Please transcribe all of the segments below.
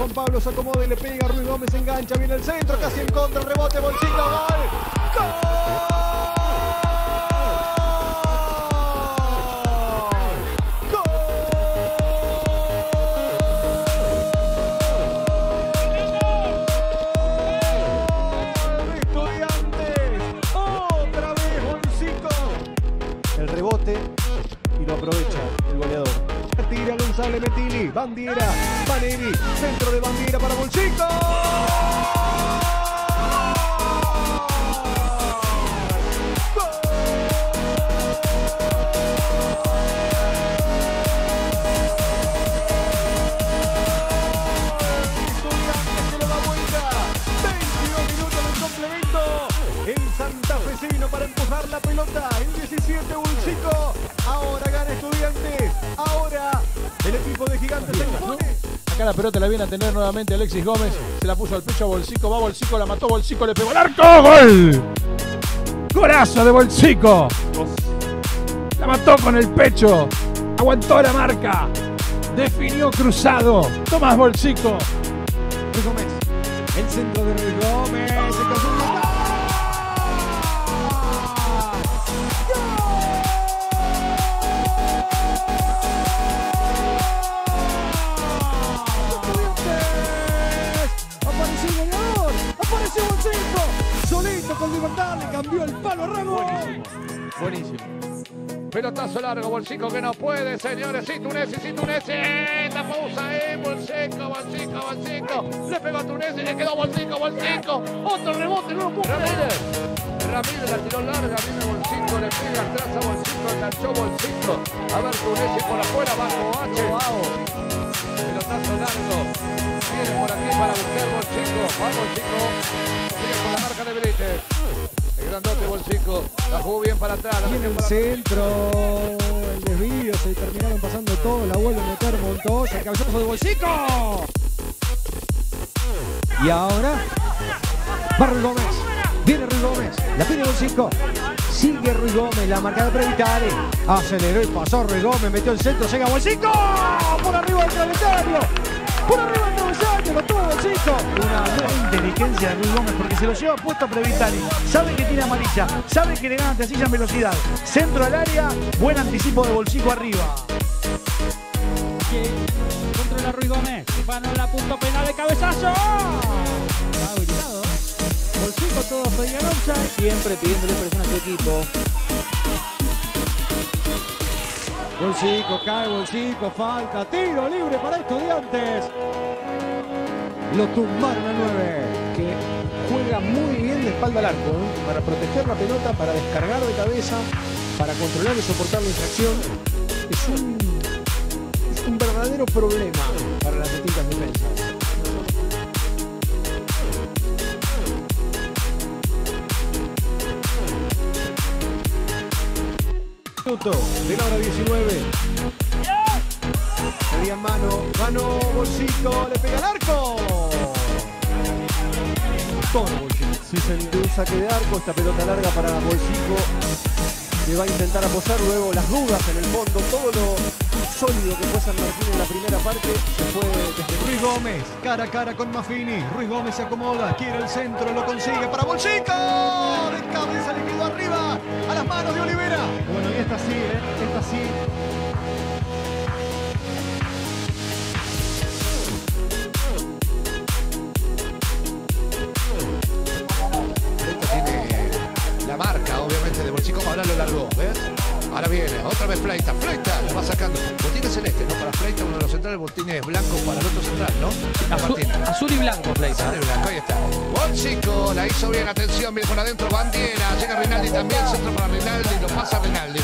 Juan Pablo, se acomoda y le pega. Ruiz Gómez engancha, viene el centro, casi en contra, el rebote, Bolsito, gol. ¡Gol! El rebote y lo aprovecha el goleador. Tira González Metilli, Bandiera, Paneri, centro de Bandiera para Bolsito. Santafesino para empujar la pelota, el 17 Bolsito, ahora gana Estudiantes, ahora el equipo de Gigantes se impone. Acá la pelota la viene a tener nuevamente Alexis Gómez, se la puso al pecho a Bolsico, va Bolsico, la mató Bolsico, le pegó al arco, ¡gol! ¡Golazo de Bolsico! La mató con el pecho, aguantó la marca, definió cruzado, Tomás Bolsico. Ruiz Gómez, el centro de Ruiz Gómez, se casó un gol. Apareció Bolsito, solito con libertad, le cambió el palo a Ramos. Buenísimo. Pelotazo largo, Bolsico que no puede, señores. Sí, Tunesi, la pausa, Bolsico. Le pegó a Tunesi, le quedó Bolsico. Otro rebote, no lo pudo. Ramírez la tiró larga, viene Bolsico, le pega atrás a Bolsico, enganchó Bolsico. A ver, Tunesi por afuera, bajo H. Pelotazo largo. Viene por aquí para buscar Bolsico. Va Bolsico. Sigue con la marca de Benítez. El grandote Bolsico. La jugó bien para atrás. Viene el centro. El desvío. Se terminaron pasando todos. La vuelve a meter Montoya. El cabezazo de Bolsico. Y ahora va Ruiz Gómez. Viene Ruiz Gómez. La pide Bolsico. Sigue Ruiz Gómez. La marcada para Vitale. Aceleró y pasó Ruiz Gómez. Metió el centro. Llega Bolsico. Por arriba del travesaño. Por arriba del travesaño, lo tuvo Bolsito. Una buena inteligencia de Ruiz Gómez porque se lo lleva puesto a Previtali. Sabe que tiene amarilla, sabe que le gana ante Silla en velocidad. Centro al área, buen anticipo de Bolsico arriba. Controla Ruiz Gómez, ganó la punto penal de cabezazo. Está habilitado. Bolsico todo Peñalosa. Siempre pidiéndole presión a su equipo. Bolsico, cae Bolsico, falta, tiro libre para Estudiantes. Lo tumbaron a 9. Que juega muy bien de espalda al arco, para proteger la pelota, para descargar de cabeza, para controlar y soportar la infracción. Es un verdadero problema para las distintas defensas. De la hora 19. Pedía mano, ganó Bolsito, le pega al arco. Todo Bolsito. Si se dio un saque de arco, esta pelota larga para Bolsico. Le va a intentar apoyar luego las dudas en el fondo. Todo lo sólido que fue San Martín en la primera parte se fue desde Ruiz Gómez. Cara a cara con Maffini. Ruiz Gómez se acomoda, quiere el centro, lo consigue para Bolsico. De cabeza le quedó arriba a las manos de Olivera. Bueno, y esta sí, esta sí. Esto tiene la marca, obviamente, de Bolsico. Ahora lo largó, ¿ves? Ahora viene, otra vez Fleita, lo va sacando. Botines celeste, ¿no? Para Fleita, uno de los centrales, botines blancos para el otro central, ¿no? Azul y blanco, Fleita. Azul y blanco, ahí está. Bolsico, la hizo bien, atención, bien por adentro, Bandiera. Llega Rinaldi también, centro para Rinaldi, lo pasa Rinaldi.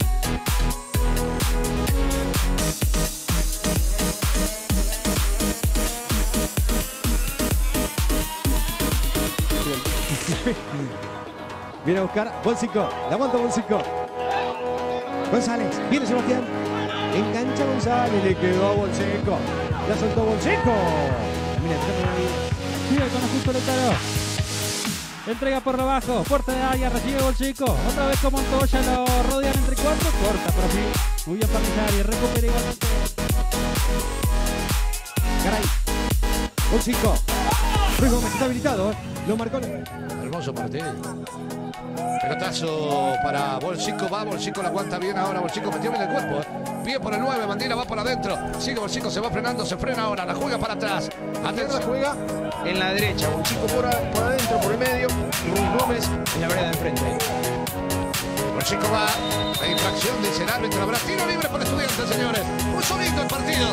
Viene a buscar Bolsico, la aguanta Bolsico. González, viene Sebastián. Engancha González, le quedó a Bolsico. La soltó Bolsico. Mira, Sigue con justo Lautaro. Entrega por abajo, puerta de área, recibe Bolsico. Otra vez con Montoya, lo rodean entre cuatro. Corta por allí. Muy bien para y recupera igualmente. Garay. Bolsico. Ruiz Gómez está habilitado. Lo marcó. Hermoso partido. Pelotazo para Bolsico. Va, Bolsico la aguanta bien ahora. Bolsico metió bien el cuerpo. Pie por el 9. Bandera va por adentro. Sigue Bolsico, se va frenando, se frena ahora. La juega para atrás. Atención. Juega en la derecha. Bolsico por adentro, por el medio. Y Ruiz Gómez en la vereda de enfrente. Bolsico va. La infracción, dice el árbitro. Habrá tiro libre para Estudiantes, señores. Muy solito el partido.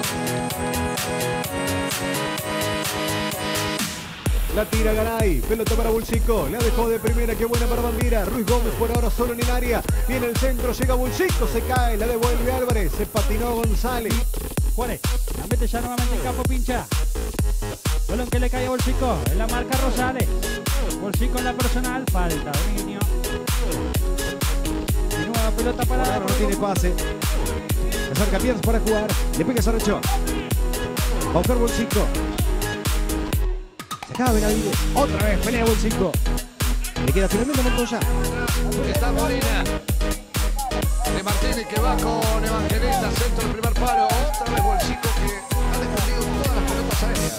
La tira Garay, pelota para Bolsico, la dejó de primera, qué buena para Bandera. Ruiz Gómez por ahora solo en el área, viene el centro, llega Bolsico, se cae, la devuelve Álvarez, se patinó González. Juárez, la mete ya nuevamente en campo, pincha. Balón que le cae a Bolsico, en la marca Rosales. Bolsico en la personal, falta dominio. Y nueva pelota para... Ahora no tiene pase. Se acerca Pierce para jugar, le pega Sarracho. Va a buscar Bolsico. Se acaba Benavides, otra vez pelea Bolsico. Le queda finalmente Montoya. Está Molina. De Martínez que va con Evangelista, centro del primer palo. Otra vez Bolsico que ha defendido todas las pelotas aéreas.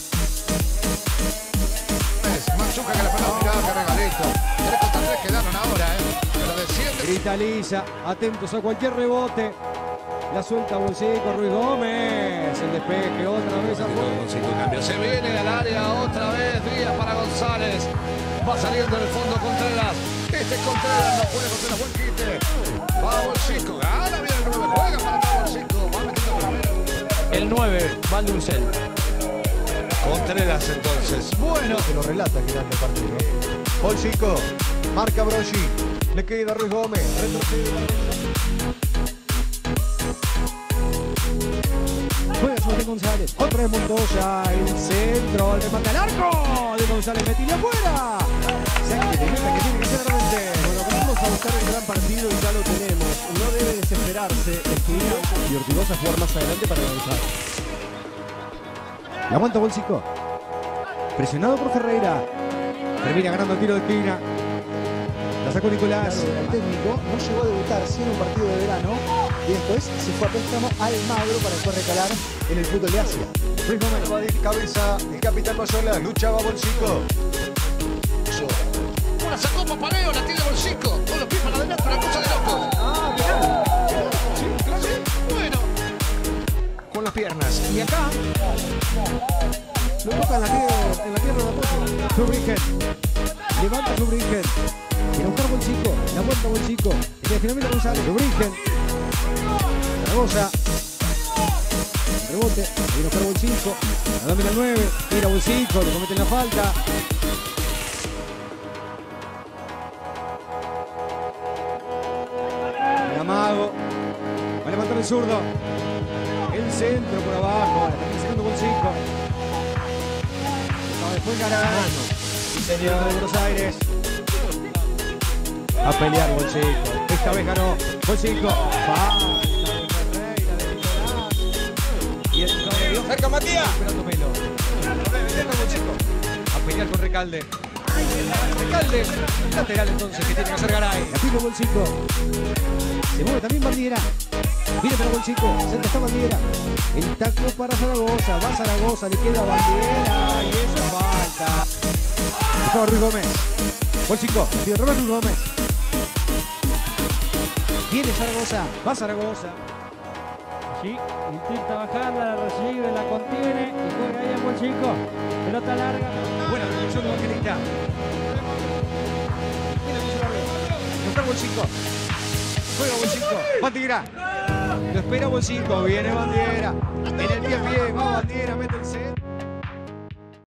Es Machuca que la pelota miraba, que regalito. 3 contra 3 quedaron ahora, Pero desciende. Grita Lisa, atentos a cualquier rebote. La suelta Bolsico, Ruiz Gómez. El despeje otra vez a Cambio. Se viene al área otra vez. Díaz para González. Va saliendo en el fondo Contreras. Este Contreras no puede Contreras. Buen quite. Va Bolsico. Gana bien el 9. Juega para atrás Bolsico. Va metiendo primero. El 9, Valduncel. Contreras entonces. Bueno. Se lo relata girando el partido. Bolsico, marca Broggi. Le queda Ruiz Gómez. Retrocede. Juega Sebastián González. Otra vez Montoya. El centro. El remate al arco de González. Metido afuera. Que tiene que hacer realmente. Bueno, venimos a buscar el gran partido y ya lo tenemos. No debe desesperarse. Estudiantes y Ortigosa a jugar más adelante para avanzar. La aguanta Bolsico. Presionado por Ferreira. Termina ganando el tiro de esquina. La sacó Nicolás. El técnico no llegó a debutar sí en un partido de verano y después se fue a préstamo al Magro para después recalar en el fútbol de Asia. Ruiz Gómez va de cabeza. El capitán Mayola. Luchaba Bolsico. Una sacó Papaleo, la tiene Bolsico. Con los pies para adelante, una cosa de locos. Sí, claro. Bueno. Con las piernas. Y acá lo toca en la tierra de apoyo. Subrigen. Levanta Subrigen. Quiere buscar Bolsico. La vuelta Bolsico. Y finalmente González. Subrigen. Zaragoza. Rebote. Viene a buscar Bolsico. La domina el 9. Tira Bolsico. Le cometen la falta. El amago. Va a levantar el zurdo. El centro por abajo. La está sacando Bolsico. Después Garay. Sí, señor, de Buenos Aires. A pelear Bolsico. Esta vez ganó Bolsico. Y el cerca Matías. Esperando Melo. A pelear con Recalde. Recalde. Lateral entonces que tiene que hacer Garay. La pide Bolsico. Se mueve también Bandiera. Viene para Bolsico. Cerca está Bandiera. El taco para Zaragoza. Va Zaragoza. Le queda Bandiera. Y eso falta. Estaba Ruiz Gómez. Bolsico. Pide Robert Ruiz Gómez. Viene Zaragoza. Va Zaragoza. Allí intenta bajarla, la recibe, la contiene y juega ahí a Bolsico. Pelota larga. Buena recepción de Evangelista. No está Bolsico. Juega Bolsico. Bandiera. Lo espera Bolsico. Viene Bandiera. En el pie a pie. Va Bandiera. Mete el